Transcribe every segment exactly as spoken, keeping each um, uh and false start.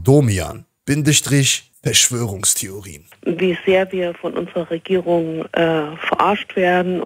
Domian, Bindestrich, Verschwörungstheorien. Wie sehr wir von unserer Regierung äh, verarscht werden.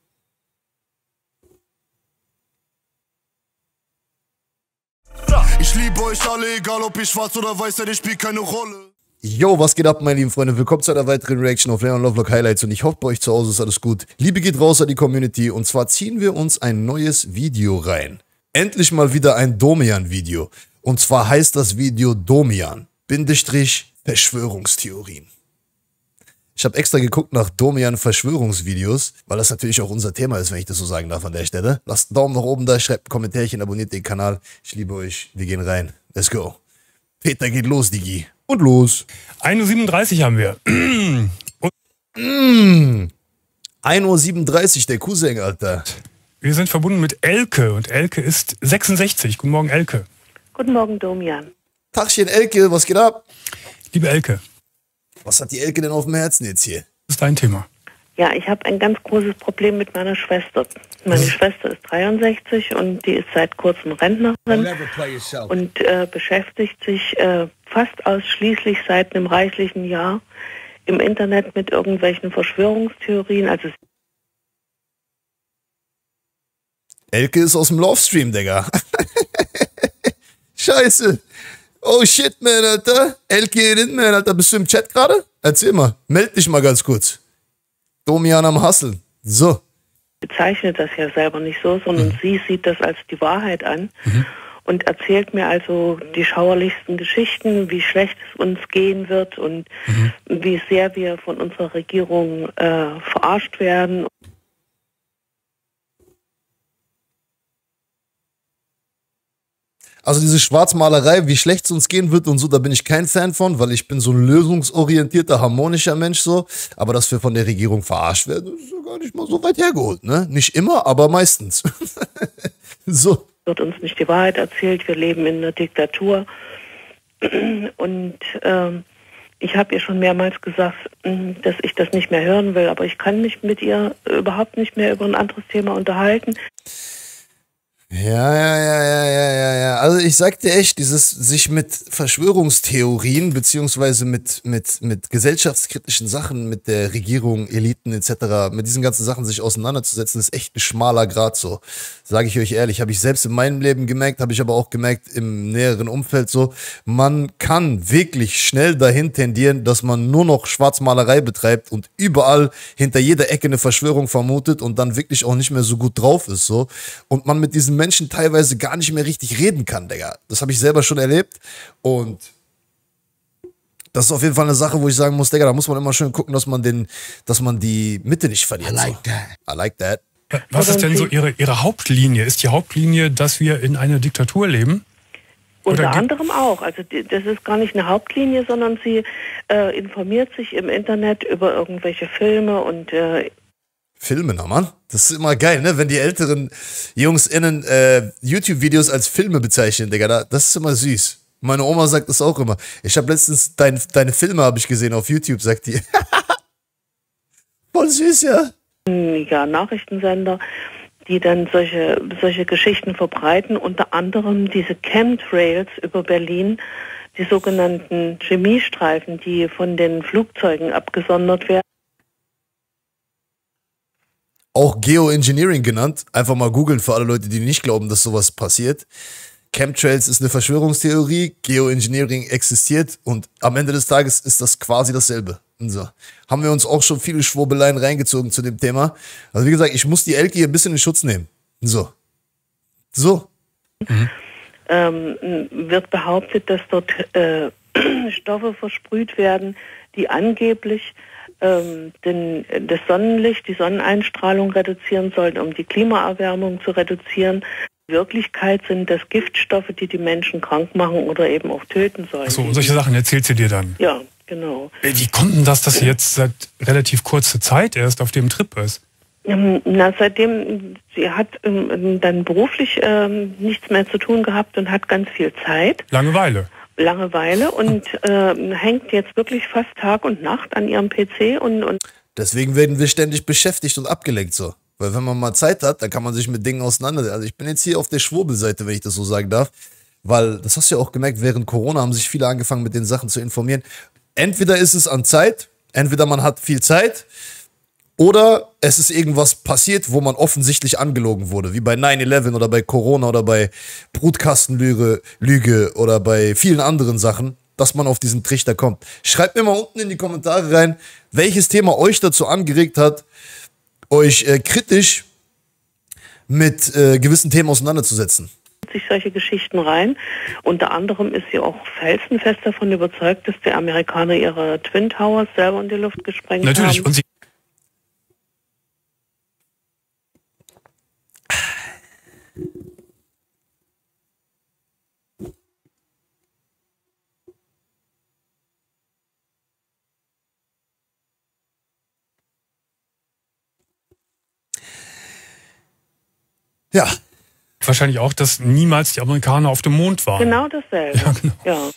Ich liebe euch alle, egal ob ich schwarz oder weiß, denn ich spiele keine Rolle. Yo, was geht ab, meine lieben Freunde? Willkommen zu einer weiteren Reaction auf Leon Lovelock Highlights und ich hoffe, bei euch zu Hause ist alles gut. Liebe geht raus an die Community und zwar ziehen wir uns ein neues Video rein. Endlich mal wieder ein Domian-Video. Und zwar heißt das Video Domian, Bindestrich, Verschwörungstheorien. Ich habe extra geguckt nach Domian-Verschwörungsvideos, weil das natürlich auch unser Thema ist, wenn ich das so sagen darf an der Stelle. Lasst einen Daumen nach oben da, schreibt ein Kommentärchen, abonniert den Kanal. Ich liebe euch, wir gehen rein. Let's go. Peter geht los, Digi. Und los. ein Uhr siebenunddreißig haben wir. Mm. ein Uhr siebenunddreißig, der Cousin, Alter. Wir sind verbunden mit Elke und Elke ist sechsundsechzig. Guten Morgen, Elke. Guten Morgen, Domian. Tagchen, Elke, was geht ab? Liebe Elke. Was hat die Elke denn auf dem Herzen jetzt hier? Was ist dein Thema? Ja, ich habe ein ganz großes Problem mit meiner Schwester. Meine Schwester ist dreiundsechzig und die ist seit kurzem Rentnerin und äh, beschäftigt sich äh, fast ausschließlich seit einem reichlichen Jahr im Internet mit irgendwelchen Verschwörungstheorien. Also Elke ist aus dem Lovestream, Digga. Scheiße. Oh shit, man, Alter. Elke in, man, Alter. Bist du im Chat gerade? Erzähl mal. Meld dich mal ganz kurz. Domian am Hasseln. So. bezeichnet das ja selber nicht so, sondern mhm. sie sieht das als die Wahrheit an mhm. und erzählt mir also die schauerlichsten Geschichten, wie schlecht es uns gehen wird und mhm. wie sehr wir von unserer Regierung äh, verarscht werden. Also diese Schwarzmalerei, wie schlecht es uns gehen wird und so, da bin ich kein Fan von, weil ich bin so ein lösungsorientierter, harmonischer Mensch so. Aber dass wir von der Regierung verarscht werden, ist ja gar nicht mal so weit hergeholt, ne? Nicht immer, aber meistens. So. Wird uns nicht die Wahrheit erzählt, wir leben in einer Diktatur. Und ähm, ich habe ihr schon mehrmals gesagt, dass ich das nicht mehr hören will, aber ich kann mich mit ihr überhaupt nicht mehr über ein anderes Thema unterhalten. Ja, ja, ja, ja, ja, ja, ja. Also ich sag dir echt, dieses sich mit Verschwörungstheorien beziehungsweise mit mit mit gesellschaftskritischen Sachen, mit der Regierung, Eliten et cetera, mit diesen ganzen Sachen sich auseinanderzusetzen, ist echt ein schmaler Grat so. Sage ich euch ehrlich, habe ich selbst in meinem Leben gemerkt, habe ich aber auch gemerkt im näheren Umfeld so, man kann wirklich schnell dahin tendieren, dass man nur noch Schwarzmalerei betreibt und überall hinter jeder Ecke eine Verschwörung vermutet und dann wirklich auch nicht mehr so gut drauf ist so und man mit diesen Menschen teilweise gar nicht mehr richtig reden kann, Digga. Das habe ich selber schon erlebt und das ist auf jeden Fall eine Sache, wo ich sagen muss, Digga, da muss man immer schön gucken, dass man den, dass man die Mitte nicht verliert. I like so. that. I like that. Was ist denn so ihre, ihre Hauptlinie? Ist die Hauptlinie, dass wir in einer Diktatur leben? Unter anderem auch. Also das ist gar nicht eine Hauptlinie, sondern sie äh, informiert sich im Internet über irgendwelche Filme und äh, Filme, na Mann. Das ist immer geil, ne? Wenn die älteren JungsInnen äh, YouTube-Videos als Filme bezeichnen, Digga. Das ist immer süß. Meine Oma sagt das auch immer. Ich habe letztens dein, deine Filme habe ich gesehen auf YouTube, sagt die. Voll süß, ja. Ja, Nachrichtensender, die dann solche, solche Geschichten verbreiten. Unter anderem diese Chemtrails über Berlin, die sogenannten Chemiestreifen, die von den Flugzeugen abgesondert werden. Auch Geoengineering genannt. Einfach mal googeln für alle Leute, die nicht glauben, dass sowas passiert. Chemtrails ist eine Verschwörungstheorie, Geoengineering existiert und am Ende des Tages ist das quasi dasselbe. So. Haben wir uns auch schon viele Schwurbeleien reingezogen zu dem Thema. Also wie gesagt, ich muss die Elke hier ein bisschen in Schutz nehmen. So. So. Mhm. Ähm, wird behauptet, dass dort äh, Stoffe versprüht werden, die angeblich ähm, den, das Sonnenlicht, die Sonneneinstrahlung reduzieren sollen, um die Klimaerwärmung zu reduzieren. In Wirklichkeit sind das Giftstoffe, die die Menschen krank machen oder eben auch töten sollen. So, solche Sachen erzählt sie dir dann? Ja, genau. Wie kommt denn das, dass sie jetzt seit relativ kurzer Zeit erst auf dem Trip ist? Na, seitdem, sie hat ähm, dann beruflich ähm, nichts mehr zu tun gehabt und hat ganz viel Zeit. Langeweile? Langeweile und äh, hängt jetzt wirklich fast Tag und Nacht an ihrem P C und, und deswegen werden wir ständig beschäftigt und abgelenkt so. Weil wenn man mal Zeit hat, dann kann man sich mit Dingen auseinandersetzen. Also ich bin jetzt hier auf der Schwurbelseite, wenn ich das so sagen darf. weil das hast du ja auch gemerkt, während Corona haben sich viele angefangen mit den Sachen zu informieren. Entweder ist es an Zeit, entweder man hat viel Zeit oder es ist irgendwas passiert, wo man offensichtlich angelogen wurde, wie bei nine eleven oder bei Corona oder bei Brutkastenlüge Lüge oder bei vielen anderen Sachen, dass man auf diesen Trichter kommt. Schreibt mir mal unten in die Kommentare rein, welches Thema euch dazu angeregt hat, euch äh, kritisch mit äh, gewissen Themen auseinanderzusetzen. Sich solche Geschichten rein. Unter anderem ist sie auch felsenfest davon überzeugt, dass die Amerikaner ihre Twin Towers selber in die Luft gesprengt Natürlich. haben. Und sie Ja. wahrscheinlich auch, dass niemals die Amerikaner auf dem Mond waren. Genau dasselbe. Ja, genau. Ja.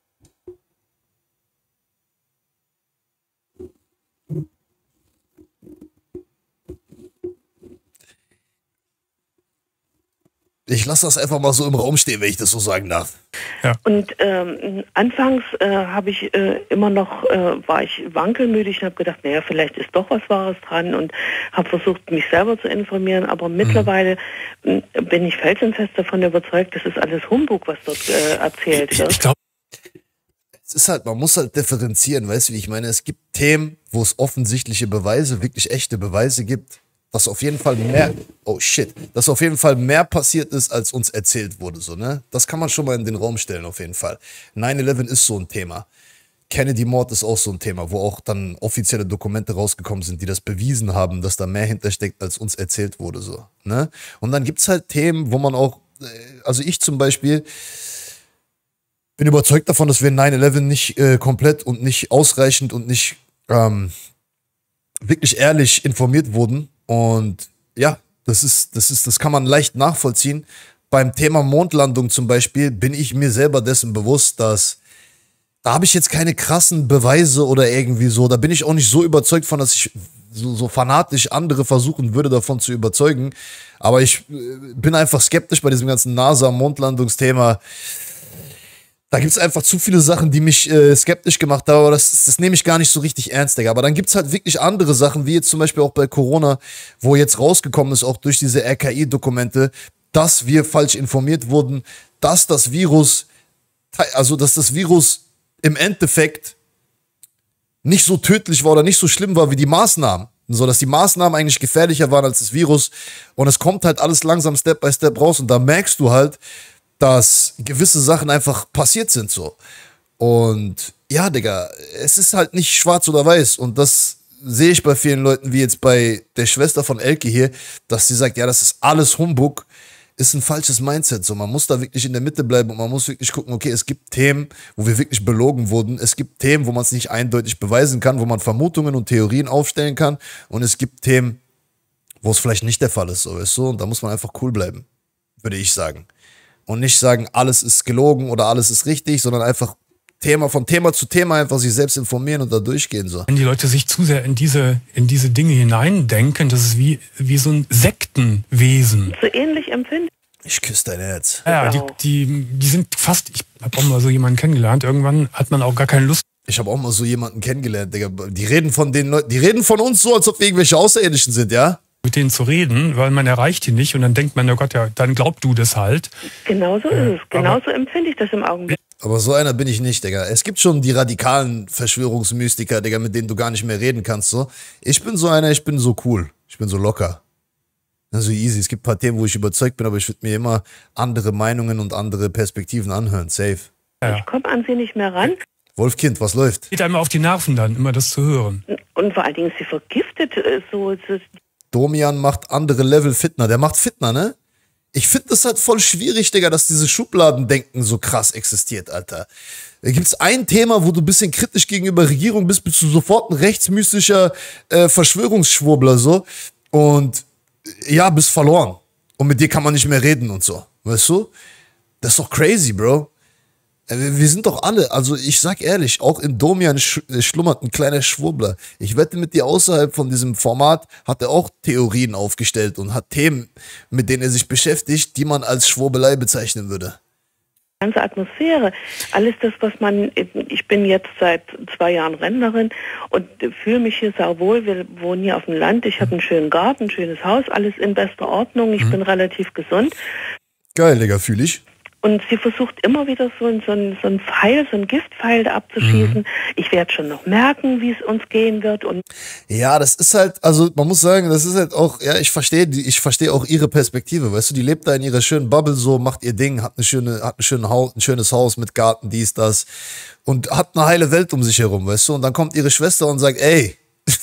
Ich lasse das einfach mal so im Raum stehen, wenn ich das so sagen darf. Ja. Und ähm, anfangs äh, habe ich äh, immer noch, äh, war ich wankelmütig und habe gedacht, naja, vielleicht ist doch was Wahres dran und habe versucht, mich selber zu informieren, aber mhm. mittlerweile äh, bin ich felsenfest davon überzeugt, das ist alles Humbug, was dort äh, erzählt Ich, wird. ich glaube, Es ist halt, man muss halt differenzieren, weißt du, wie ich meine? Es gibt Themen, wo es offensichtliche Beweise, wirklich echte Beweise gibt, dass auf jeden Fall mehr, oh shit, dass auf jeden Fall mehr passiert ist, als uns erzählt wurde, so, ne? Das kann man schon mal in den Raum stellen, auf jeden Fall. nine eleven ist so ein Thema. Kennedy-Mord ist auch so ein Thema, wo auch dann offizielle Dokumente rausgekommen sind, die das bewiesen haben, dass da mehr hintersteckt, als uns erzählt wurde, so, ne? Und dann gibt's halt Themen, wo man auch, also ich zum Beispiel bin überzeugt davon, dass wir in nine eleven nicht äh, komplett und nicht ausreichend und nicht ähm, wirklich ehrlich informiert wurden. Und ja, das ist, das ist, das kann man leicht nachvollziehen. Beim Thema Mondlandung zum Beispiel bin ich mir selber dessen bewusst, dass da habe ich jetzt keine krassen Beweise oder irgendwie so. Da bin ich auch nicht so überzeugt von, dass ich so, so fanatisch andere versuchen würde, davon zu überzeugen. Aber ich äh, bin einfach skeptisch bei diesem ganzen NASA-Mondlandungsthema. Da gibt es einfach zu viele Sachen, die mich äh, skeptisch gemacht haben, aber das, das nehme ich gar nicht so richtig ernst, Digga. Aber dann gibt es halt wirklich andere Sachen, wie jetzt zum Beispiel auch bei Corona, wo jetzt rausgekommen ist, auch durch diese R K I-Dokumente, dass wir falsch informiert wurden, dass das Virus, also dass das Virus im Endeffekt nicht so tödlich war oder nicht so schlimm war wie die Maßnahmen. So, dass die Maßnahmen eigentlich gefährlicher waren als das Virus. Und es kommt halt alles langsam Step by Step raus und da merkst du halt, dass gewisse Sachen einfach passiert sind so. Und ja, Digga, es ist halt nicht schwarz oder weiß. Und das sehe ich bei vielen Leuten, wie jetzt bei der Schwester von Elke hier, dass sie sagt, ja, das ist alles Humbug, ist ein falsches Mindset. So, man muss da wirklich in der Mitte bleiben und man muss wirklich gucken, okay, es gibt Themen, wo wir wirklich belogen wurden. Es gibt Themen, wo man es nicht eindeutig beweisen kann, wo man Vermutungen und Theorien aufstellen kann. Und es gibt Themen, wo es vielleicht nicht der Fall ist. So, weißt du? Und da muss man einfach cool bleiben, würde ich sagen. Und nicht sagen, alles ist gelogen oder alles ist richtig, sondern einfach Thema von Thema zu Thema einfach sich selbst informieren und da durchgehen. So. wenn die Leute sich zu sehr in diese, in diese Dinge hineindenken, das ist wie, wie so ein Sektenwesen. So ähnlich empfinde Ich küsse dein Herz. Ja, die, Genau. die, die sind fast, ich habe auch mal so jemanden kennengelernt, irgendwann hat man auch gar keine Lust. Ich habe auch mal so jemanden kennengelernt, Digga. Die reden von den Leuten, die reden von uns so, als ob wir irgendwelche Außerirdischen sind, ja? Mit denen zu reden, weil man erreicht die nicht und dann denkt man, oh Gott, ja, dann glaub du das halt. Genauso ist es. Genauso empfinde ich das im Augenblick. Aber so einer bin ich nicht, Digga. Es gibt schon die radikalen Verschwörungsmystiker, Digga, mit denen du gar nicht mehr reden kannst, so. Ich bin so einer, ich bin so cool. Ich bin so locker. So easy. Es gibt ein paar Themen, wo ich überzeugt bin, aber ich würde mir immer andere Meinungen und andere Perspektiven anhören. Safe. Ja. Ich komme an sie nicht mehr ran. Wolfkind, was läuft? Geht einem auf die Nerven dann, immer das zu hören. Und vor allen Dingen ist sie vergiftet. äh, So, so Domian macht andere Level Fitner. Der macht Fitner, ne? Ich finde das halt voll schwierig, Digga, dass diese Schubladendenken so krass existiert, Alter. Da gibt's ein Thema, wo du ein bisschen kritisch gegenüber Regierung bist, bist du sofort ein rechtsmystischer äh, Verschwörungsschwurbler, so. Und ja, bist verloren. Und mit dir kann man nicht mehr reden und so. Weißt du? Das ist doch crazy, Bro. Wir sind doch alle, also ich sag ehrlich, auch in Domian sch schlummert ein kleiner Schwurbler. Ich wette mit dir, außerhalb von diesem Format hat er auch Theorien aufgestellt und hat Themen, mit denen er sich beschäftigt, die man als Schwurbelei bezeichnen würde. ganze Atmosphäre, alles das, was man, ich bin jetzt seit zwei Jahren Rentnerin und fühle mich hier sehr wohl, wir wohnen hier auf dem Land, ich habe einen schönen Garten, ein schönes Haus, alles in bester Ordnung, ich mhm. bin relativ gesund. Geil, Digga, fühle ich. Und sie versucht immer wieder so ein, so ein, so ein Pfeil, so ein Giftpfeil da abzuschießen. Mhm. Ich werde schon noch merken, wie es uns gehen wird. Und ja, das ist halt, also man muss sagen, das ist halt auch, ja, ich verstehe, ich verstehe auch ihre Perspektive, weißt du, die lebt da in ihrer schönen Bubble so, macht ihr Ding, hat eine schöne, hat ein, schöne Haus, ein schönes Haus mit Garten, dies, das und hat eine heile Welt um sich herum, weißt du, und dann kommt ihre Schwester und sagt, ey,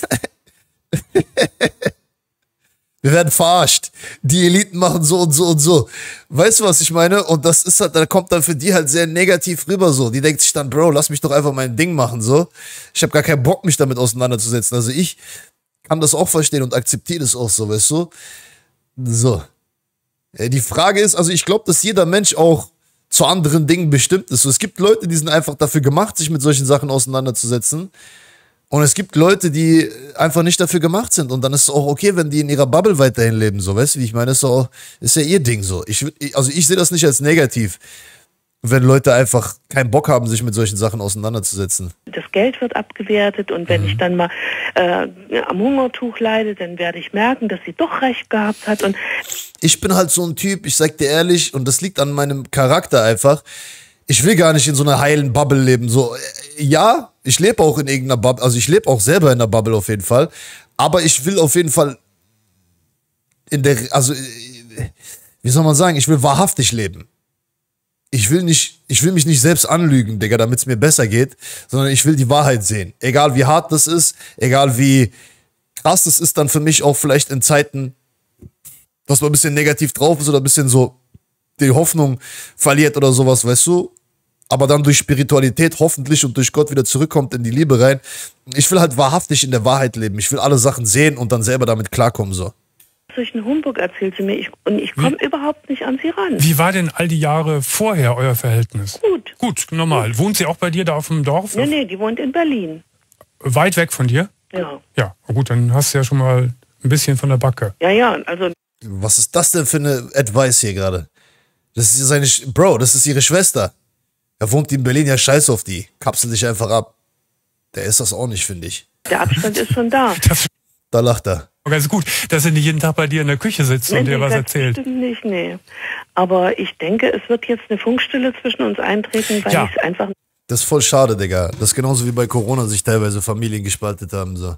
wir werden verarscht. Die Eliten machen so und so und so. Weißt du, was ich meine? Und das ist halt, da kommt dann für die halt sehr negativ rüber so. Die denkt sich dann, Bro, lass mich doch einfach mein Ding machen so. Ich habe gar keinen Bock, mich damit auseinanderzusetzen. Also ich kann das auch verstehen und akzeptiere das auch so, weißt du? So. Die Frage ist, also ich glaube, dass jeder Mensch auch zu anderen Dingen bestimmt ist. So, es gibt Leute, die sind einfach dafür gemacht, sich mit solchen Sachen auseinanderzusetzen. Und es gibt Leute, die einfach nicht dafür gemacht sind. Und dann ist es auch okay, wenn die in ihrer Bubble weiterhin leben. So, weißt du, wie ich meine? Ist, auch, ist ja ihr Ding so. Ich, also ich sehe das nicht als negativ, wenn Leute einfach keinen Bock haben, sich mit solchen Sachen auseinanderzusetzen. Das Geld wird abgewertet und wenn mhm. ich dann mal äh, am Hungertuch leide, dann werde ich merken, dass sie doch recht gehabt hat. Und ich bin halt so ein Typ, ich sag dir ehrlich, und das liegt an meinem Charakter einfach, ich will gar nicht in so einer heilen Bubble leben. So, ja, ich lebe auch in irgendeiner Bubble, also ich lebe auch selber in einer Bubble auf jeden Fall, aber ich will auf jeden Fall in der, also, wie soll man sagen, ich will wahrhaftig leben. Ich will nicht, ich will mich nicht selbst anlügen, Digga, damit es mir besser geht, sondern ich will die Wahrheit sehen. Egal wie hart das ist, egal wie krass das ist dann für mich auch vielleicht in Zeiten, dass man ein bisschen negativ drauf ist oder ein bisschen so die Hoffnung verliert oder sowas, weißt du? Aber dann durch Spiritualität hoffentlich und durch Gott wieder zurückkommt in die Liebe rein. Ich will halt wahrhaftig in der Wahrheit leben. Ich will alle Sachen sehen und dann selber damit klarkommen, so. Solchen Humbug erzählt sie mir ich, und ich komme überhaupt nicht an sie ran. Wie war denn all die Jahre vorher euer Verhältnis? Gut. Gut, normal. Gut. Wohnt sie auch bei dir da auf dem Dorf? Nee, nee, die wohnt in Berlin. Weit weg von dir? Ja. Ja, gut, dann hast du ja schon mal ein bisschen von der Backe. Ja, ja, also... Was ist das denn für eine Advice hier gerade? Das ist seine, Sch Bro, das ist ihre Schwester. Er wohnt in Berlin, ja scheiß auf die. Kapsel dich einfach ab. Der ist das auch nicht, finde ich. Der Abstand ist schon da. Das da lacht er. Ganz gut, dass er nicht jeden Tag bei dir in der Küche sitzt nee, und dir was erzählt. Stimmt nicht, nee. Aber ich denke, es wird jetzt eine Funkstille zwischen uns eintreten, weil ja. ich es einfach... Das ist voll schade, Digga. Das ist genauso wie bei Corona sich teilweise Familien gespaltet haben, so.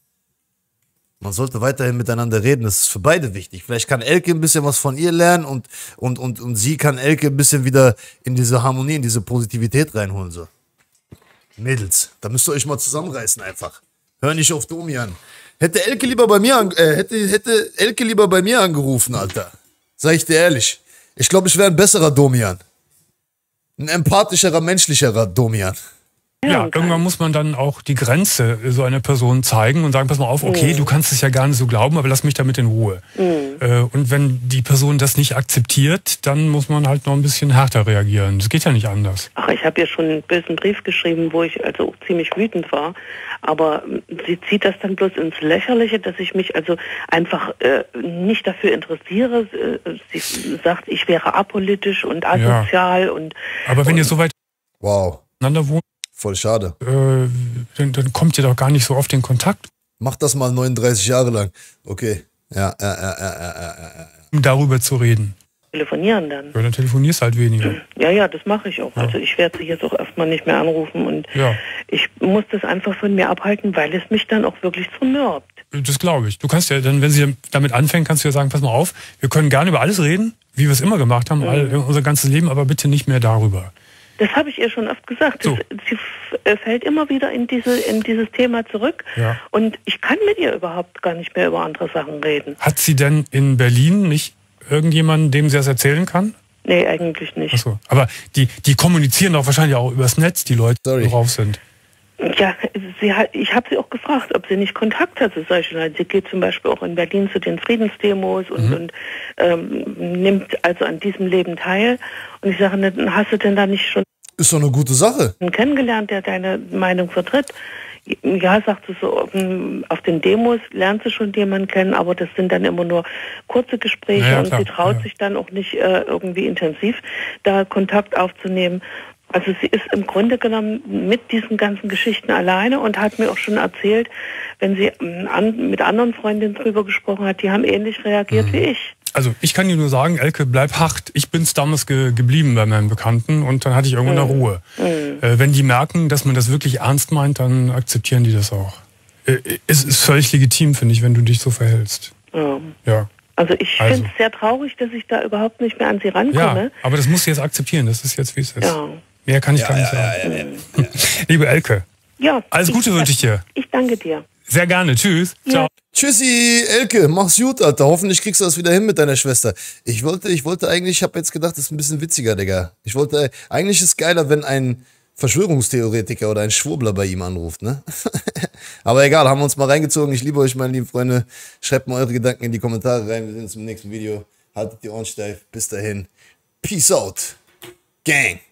Man sollte weiterhin miteinander reden, das ist für beide wichtig. Vielleicht kann Elke ein bisschen was von ihr lernen und, und, und, und sie kann Elke ein bisschen wieder in diese Harmonie, in diese Positivität reinholen. So. Mädels, da müsst ihr euch mal zusammenreißen einfach. Hör nicht auf Domian. Hätte Elke lieber bei mir, an, äh, hätte, hätte Elke lieber bei mir angerufen, Alter. Sag ich dir ehrlich. Ich glaube, ich wäre ein besserer Domian. Ein empathischerer, menschlicherer Domian. Ja, irgendwann muss man dann auch die Grenze so einer Person zeigen und sagen, pass mal auf, okay, mhm. du kannst es ja gar nicht so glauben, aber lass mich damit in Ruhe. Mhm. Äh, und wenn die Person das nicht akzeptiert, dann muss man halt noch ein bisschen härter reagieren. Das geht ja nicht anders. Ach, ich habe ihr schon einen bösen Brief geschrieben, wo ich also ziemlich wütend war. Aber sie zieht das dann bloß ins Lächerliche, dass ich mich also einfach äh, nicht dafür interessiere. Sie sagt, ich wäre apolitisch und asozial. Ja. und. Aber wenn und, ihr so weit wow. miteinander wohnt, voll schade. Äh, dann, dann kommt ihr doch gar nicht so oft in Kontakt. Mach das mal neununddreißig Jahre lang. Okay. Ja, ja, ja, ja, ja, ja, ja. Um darüber zu reden. Telefonieren dann. Ja, dann telefonierst halt weniger. Ja, ja, das mache ich auch. Ja. Also ich werde sie jetzt auch erstmal nicht mehr anrufen und ja. ich muss das einfach von mir abhalten, weil es mich dann auch wirklich zermürbt. Das glaube ich. Du kannst ja dann, wenn sie damit anfängt, kannst du ja sagen, pass mal auf, wir können gerne über alles reden, wie wir es immer gemacht haben, mhm. all, unser ganzes Leben, aber bitte nicht mehr darüber. Das habe ich ihr schon oft gesagt. So. Das, sie fällt immer wieder in, diese, in dieses Thema zurück. Ja. Und ich kann mit ihr überhaupt gar nicht mehr über andere Sachen reden. Hat sie denn in Berlin nicht irgendjemanden, dem sie das erzählen kann? Nee, eigentlich nicht. Ach so. Aber die, die kommunizieren doch wahrscheinlich auch übers Netz, die Leute, Sorry. die drauf sind. Ja, sie hat, ich habe sie auch gefragt, ob sie nicht Kontakt hat zu solchen Leuten. Sie geht zum Beispiel auch in Berlin zu den Friedensdemos und, Mhm. und ähm, nimmt also an diesem Leben teil. Und ich sage, ne, hast du denn da nicht schon Ist doch eine gute Sache. einen kennengelernt, der deine Meinung vertritt? ja, sagt sie so, auf den Demos lernt sie schon jemanden kennen, aber das sind dann immer nur kurze Gespräche ja, und klar, sie traut ja. sich dann auch nicht äh, irgendwie intensiv da Kontakt aufzunehmen. Also sie ist im Grunde genommen mit diesen ganzen Geschichten alleine und hat mir auch schon erzählt, wenn sie an, mit anderen Freundinnen drüber gesprochen hat, die haben ähnlich reagiert mhm. wie ich. Also ich kann dir nur sagen, Elke, bleib hart. Ich bin's damals ge geblieben bei meinen Bekannten und dann hatte ich irgendwann mhm. eine Ruhe. Mhm. Äh, wenn die merken, dass man das wirklich ernst meint, dann akzeptieren die das auch. Äh, es ist völlig legitim, finde ich, wenn du dich so verhältst. Ja. ja. Also ich also. finde es sehr traurig, dass ich da überhaupt nicht mehr an sie rankomme. Ja, aber das musst du jetzt akzeptieren. Das ist jetzt, wie es ist. Ja. Mehr kann ich ja, gar nicht ja, sagen. Ja, ja, ja, ja. Liebe Elke, ja, alles Gute wünsche ich dir. Ich danke dir. Sehr gerne. Tschüss. Ja. Ciao. Tschüssi, Elke, mach's gut, Alter. Hoffentlich kriegst du das wieder hin mit deiner Schwester. Ich wollte, ich wollte eigentlich, ich habe jetzt gedacht, das ist ein bisschen witziger, Digga. Ich wollte, eigentlich ist es geiler, wenn ein Verschwörungstheoretiker oder ein Schwurbler bei ihm anruft, ne? Aber egal, haben wir uns mal reingezogen. Ich liebe euch, meine lieben Freunde. Schreibt mal eure Gedanken in die Kommentare rein. Wir sehen uns im nächsten Video. Haltet die Ohren steif. Bis dahin. Peace out. Gang.